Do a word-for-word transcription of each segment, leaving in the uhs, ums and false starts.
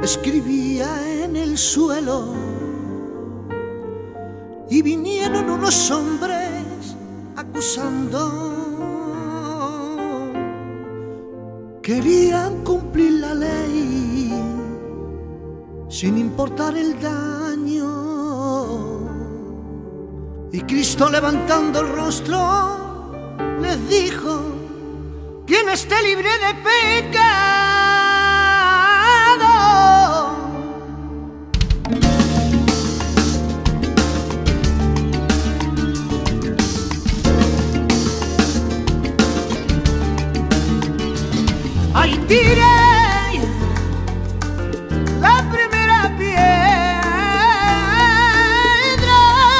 escribía en el suelo y vinieron unos hombres acusando. Querían cumplir la ley sin importar el daño. Y Cristo, levantando el rostro, les dijo: quien esté libre de pecado, ahí tire la primera piedra.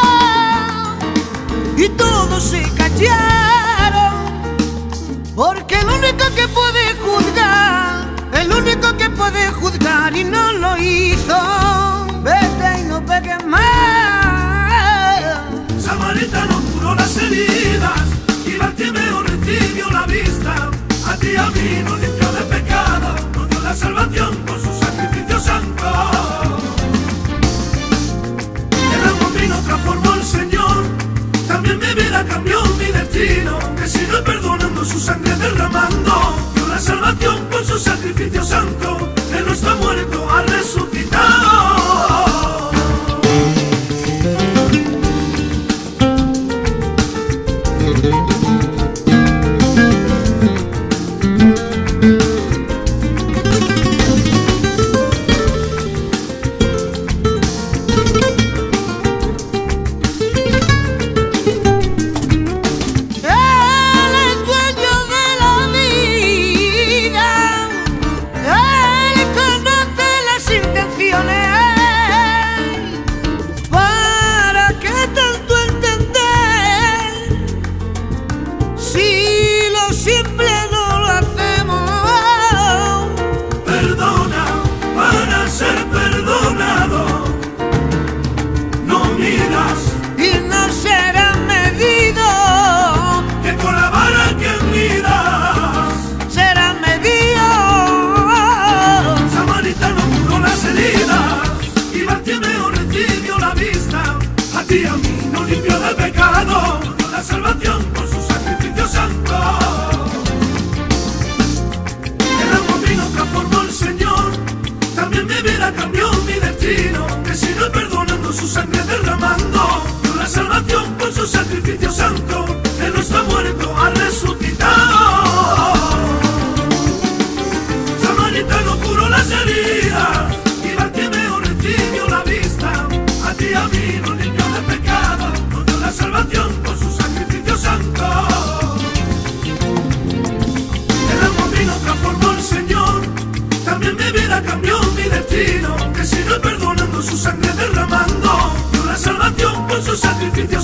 Y todos se callaron, porque el único que puede juzgar, el único que puede juzgar y no lo hizo, vete y no peques más. Samaritano curó las heridas y Bartimeo recibió la vista. A ti y a mí nos limpió de pecado, nos dio la salvación por su sacrificio santo. El agua vino transformó el Señor, también mi vida cambió mi destino. Que sigue perdonando, su sangre derramando, dio la salvación por su sacrificio santo. Él no está muerto, ha resucitado. Su sangre derramando, dio la salvación por su sacrificio.